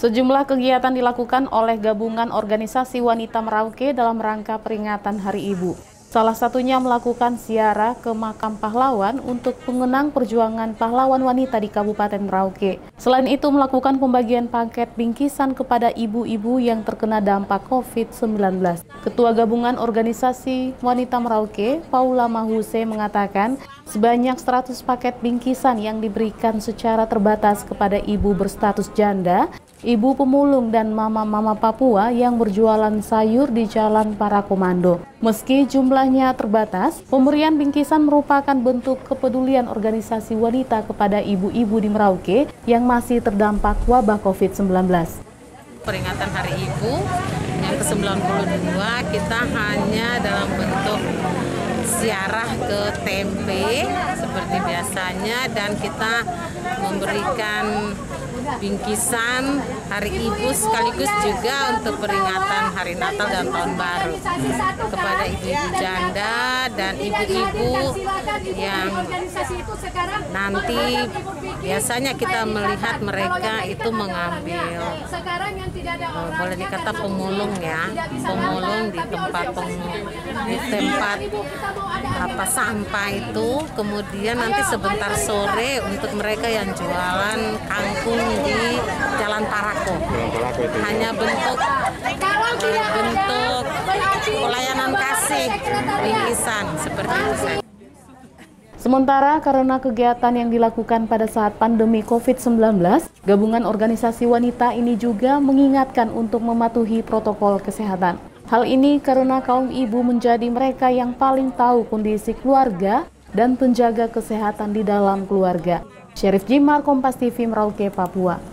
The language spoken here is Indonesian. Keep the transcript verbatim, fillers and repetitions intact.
Sejumlah kegiatan dilakukan oleh gabungan organisasi wanita Merauke dalam rangka peringatan Hari Ibu. Salah satunya melakukan ziarah ke makam pahlawan untuk mengenang perjuangan pahlawan wanita di Kabupaten Merauke. Selain itu melakukan pembagian paket bingkisan kepada ibu-ibu yang terkena dampak COVID sembilan belas. Ketua Gabungan Organisasi Wanita Merauke, Paula Mahuse mengatakan sebanyak seratus paket bingkisan yang diberikan secara terbatas kepada ibu berstatus janda, ibu pemulung dan mama-mama Papua yang berjualan sayur di Jalan Para Komando. Meski jumlahnya terbatas, pemberian bingkisan merupakan bentuk kepedulian organisasi wanita kepada ibu-ibu di Merauke yang masih terdampak wabah COVID sembilan belas. Peringatan Hari Ibu yang ke sembilan puluh dua kita hanya dalam bentuk ziarah ke tempe seperti biasanya dan kita memberikan bingkisan Hari Ibu sekaligus juga untuk peringatan Hari Natal dan Tahun Baru kepada ibu-ibu janda dan ibu-ibu yang nanti biasanya kita melihat mereka itu mengambil oh, boleh dikata pemulung ya pemulung di tempat pemulung, di tempat apa sampah itu, kemudian nanti sebentar sore untuk mereka yang jualan kangkung di Jalan Parako. Hanya bentuk bentuk pelayanan kasih bingkisan seperti itu saja. Sementara karena kegiatan yang dilakukan pada saat pandemi COVID sembilan belas, gabungan organisasi wanita ini juga mengingatkan untuk mematuhi protokol kesehatan. Hal ini karena kaum ibu menjadi mereka yang paling tahu kondisi keluarga dan penjaga kesehatan di dalam keluarga. Syarif Jimar, Kompas T V, Merauke, Papua.